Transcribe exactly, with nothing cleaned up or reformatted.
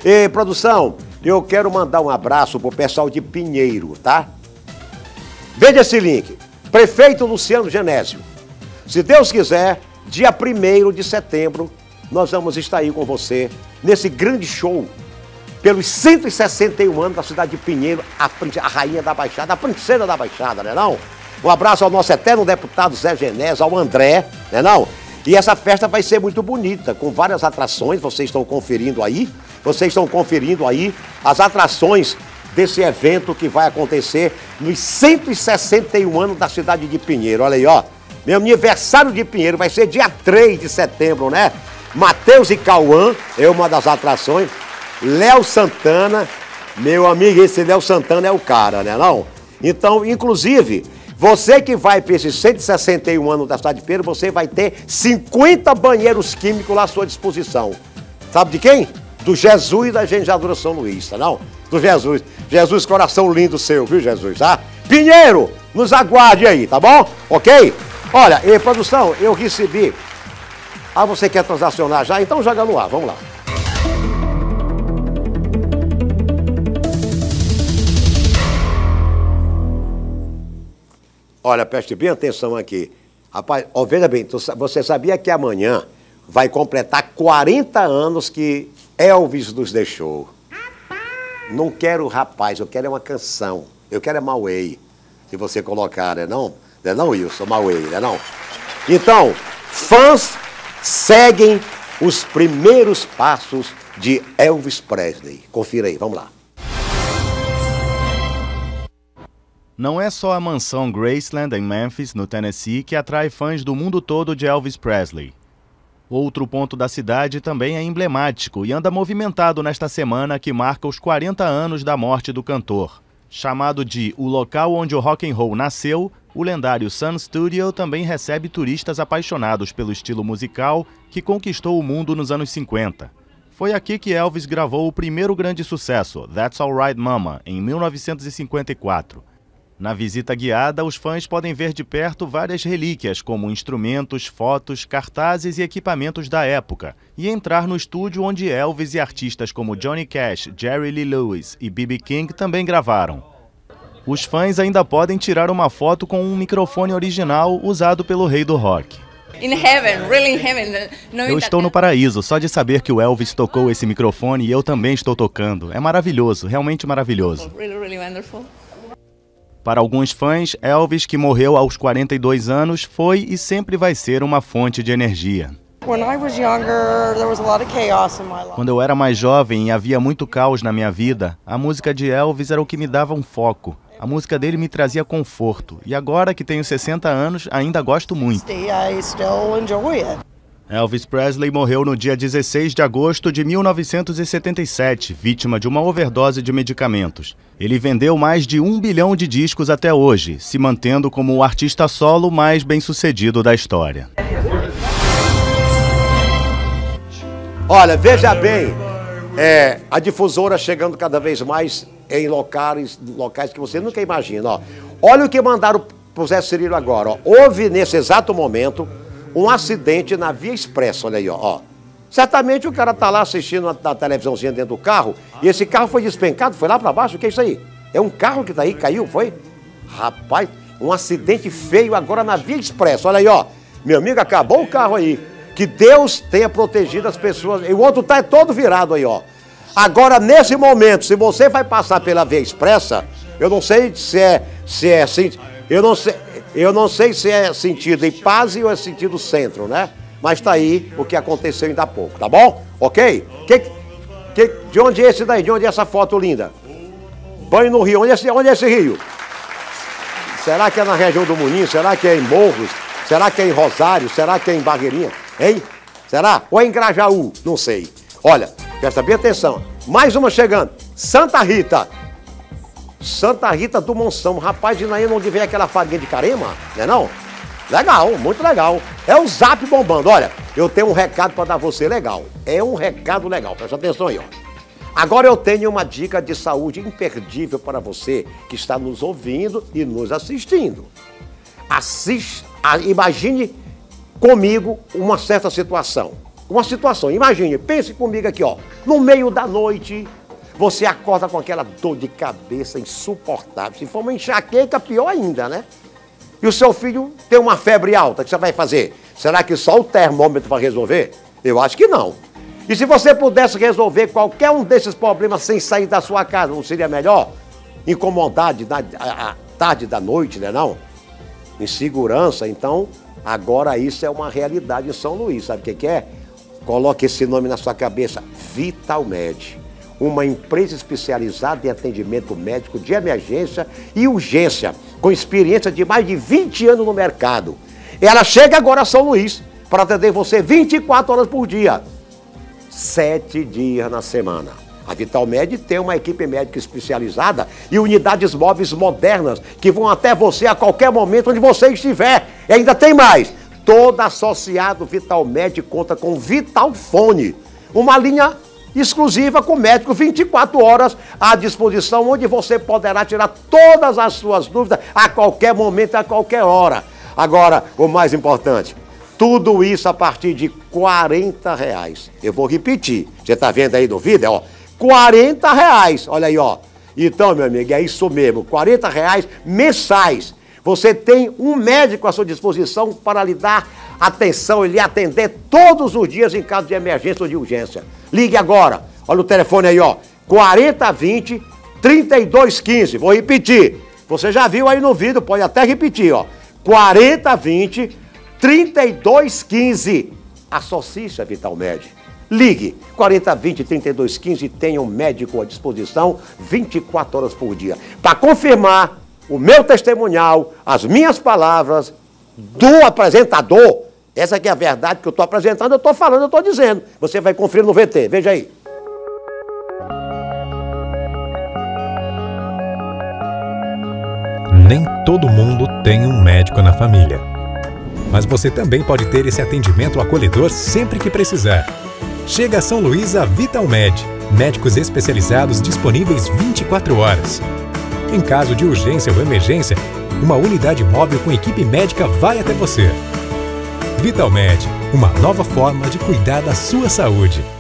E, produção, eu quero mandar um abraço pro pessoal de Pinheiro, tá? Veja esse link. Prefeito Luciano Genésio. Se Deus quiser, dia primeiro de setembro, nós vamos estar aí com você nesse grande show pelos cento e sessenta e um anos da cidade de Pinheiro, a, a rainha da Baixada, a princesa da Baixada, né não? Um abraço ao nosso eterno deputado Zé Genésio, ao André, né não? E essa festa vai ser muito bonita, com várias atrações, vocês estão conferindo aí, vocês estão conferindo aí as atrações desse evento que vai acontecer nos cento e sessenta e um anos da cidade de Pinheiro. Olha aí, ó. Meu aniversário de Pinheiro vai ser dia três de setembro, né? Matheus e Cauã é uma das atrações. Léo Santana, meu amigo, esse Léo Santana é o cara, né não? Então, inclusive, você que vai para esses cento e sessenta e um anos da cidade de Pinheiro, você vai ter cinquenta banheiros químicos lá à sua disposição. Sabe de quem? Do Jesus da Genjadura São Luís, tá não? Do Jesus. Jesus, coração lindo seu, viu, Jesus, tá? Pinheiro, nos aguarde aí, tá bom? Ok? Olha, e produção, eu recebi... Ah, você quer transacionar já? Então joga no ar, vamos lá. Olha, preste bem atenção aqui. Rapaz, ó, veja bem, você sabia que amanhã vai completar quarenta anos que Elvis nos deixou? Não quero rapaz, eu quero é uma canção. Eu quero é Mauê, se você colocar, né não? Não é não, Wilson? Mauê, né não? Então, fãs seguem os primeiros passos de Elvis Presley. Confira aí, vamos lá. Não é só a mansão Graceland em Memphis, no Tennessee, que atrai fãs do mundo todo de Elvis Presley. Outro ponto da cidade também é emblemático e anda movimentado nesta semana que marca os quarenta anos da morte do cantor. Chamado de o local onde o rock and roll nasceu, o lendário Sun Studio também recebe turistas apaixonados pelo estilo musical que conquistou o mundo nos anos cinquenta. Foi aqui que Elvis gravou o primeiro grande sucesso, That's Alright Mama, em mil novecentos e cinquenta e quatro. Na visita guiada, os fãs podem ver de perto várias relíquias, como instrumentos, fotos, cartazes e equipamentos da época, e entrar no estúdio onde Elvis e artistas como Johnny Cash, Jerry Lee Lewis e B B King também gravaram. Os fãs ainda podem tirar uma foto com um microfone original usado pelo rei do rock. In heaven, really in heaven. Eu estou no paraíso, só de saber que o Elvis tocou esse microfone e eu também estou tocando. É maravilhoso, realmente maravilhoso. Really, really wonderful. Para alguns fãs, Elvis, que morreu aos quarenta e dois anos, foi e sempre vai ser uma fonte de energia. Quando eu era mais jovem e havia muito caos na minha vida, a música de Elvis era o que me dava um foco. A música dele me trazia conforto. E agora que tenho sessenta anos, ainda gosto muito. Elvis Presley morreu no dia dezesseis de agosto de mil novecentos e setenta e sete, vítima de uma overdose de medicamentos. Ele vendeu mais de um bilhão de discos até hoje, se mantendo como o artista solo mais bem-sucedido da história. Olha, veja bem, é, a difusora chegando cada vez mais em locais, locais que você nunca imagina. Ó. Olha o que mandaram pro Zé Cirilo agora. Ó. Houve, nesse exato momento, um acidente na Via Expressa, olha aí, ó, ó. Certamente o cara tá lá assistindo na televisãozinha dentro do carro e esse carro foi despencado, foi lá para baixo, o que é isso aí? É um carro que tá aí, caiu, foi? Rapaz, um acidente feio agora na Via Expressa, olha aí, ó. Meu amigo, acabou o carro aí. Que Deus tenha protegido as pessoas. E o outro tá todo virado aí, ó. Agora, nesse momento, se você vai passar pela Via Expressa, eu não sei se é, se é assim, eu não sei... Eu não sei se é sentido em paz ou é sentido centro, né? Mas tá aí o que aconteceu ainda há pouco, tá bom? Ok? Que, que, de onde é esse daí? De onde é essa foto linda? Banho no rio. Onde é esse, onde é esse rio? Será que é na região do Moinho? Será que é em Morros? Será que é em Rosário? Será que é em Barreirinha? Hein? Será? Ou é em Grajaú? Não sei. Olha, presta bem atenção. Mais uma chegando. Santa Rita. Santa Rita do Monção. Rapaz, de aí não devia aquela farinha de carema, né não? Legal, muito legal. É o Zap bombando. Olha, eu tenho um recado para dar a você legal. É um recado legal, presta atenção aí, ó. Agora eu tenho uma dica de saúde imperdível para você que está nos ouvindo e nos assistindo. Assiste, imagine comigo uma certa situação. uma situação. Imagine, pense comigo aqui, ó. No meio da noite, você acorda com aquela dor de cabeça insuportável. Se for uma enxaqueca, pior ainda, né? E o seu filho tem uma febre alta, o que você vai fazer? Será que só o termômetro vai resolver? Eu acho que não. E se você pudesse resolver qualquer um desses problemas sem sair da sua casa, não seria melhor? Incomodade da a, a tarde da noite, né não? Insegurança, então, agora isso é uma realidade em São Luís. Sabe o que que é? Coloque esse nome na sua cabeça, Vitalmed. Uma empresa especializada em atendimento médico de emergência e urgência, com experiência de mais de vinte anos no mercado. Ela chega agora a São Luís para atender você vinte e quatro horas por dia, sete dias na semana. A Vitalmed tem uma equipe médica especializada e unidades móveis modernas que vão até você a qualquer momento onde você estiver. E ainda tem mais, todo associado Vitalmed conta com Vitalfone, uma linha exclusiva com médico vinte e quatro horas à disposição, onde você poderá tirar todas as suas dúvidas a qualquer momento, a qualquer hora. Agora, o mais importante, tudo isso a partir de quarenta reais. Eu vou repetir, você está vendo aí no vídeo, ó, quarenta reais, olha aí, ó. Então, meu amigo, é isso mesmo, quarenta reais mensais. Você tem um médico à sua disposição para lhe dar atenção e lhe atender todos os dias em caso de emergência ou de urgência. Ligue agora, olha o telefone aí, ó, quarenta vinte, trinta e dois quinze. Vou repetir, você já viu aí no vídeo, pode até repetir, ó, quarenta vinte, trinta e dois quinze. Associe-se a Vitalmed. Ligue quarenta vinte, trinta e dois quinze e tenha um médico à disposição vinte e quatro horas por dia. Para confirmar o meu testemunhal, as minhas palavras do apresentador, essa aqui é a verdade que eu estou apresentando, eu estou falando, eu estou dizendo. Você vai conferir no V T, veja aí. Nem todo mundo tem um médico na família. Mas você também pode ter esse atendimento acolhedor sempre que precisar. Chega a São Luís a Vitalmed, médicos especializados disponíveis vinte e quatro horas. Em caso de urgência ou emergência, uma unidade móvel com equipe médica vai até você. Vitalmed, uma nova forma de cuidar da sua saúde.